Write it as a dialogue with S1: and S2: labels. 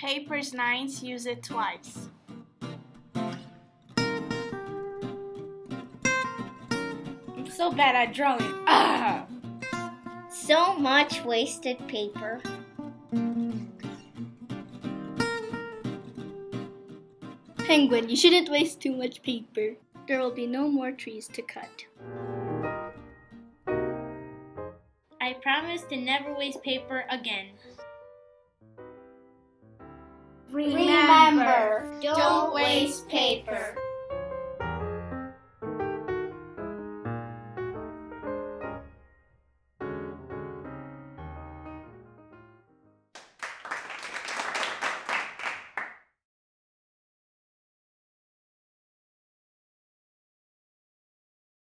S1: Paper's nice, use it twice. I'm so bad at drawing. Ah!
S2: So much wasted paper.
S3: Penguin, you shouldn't waste too much paper. There will be no more trees to cut.
S4: I promise to never waste paper again.
S2: Remember, don't waste paper.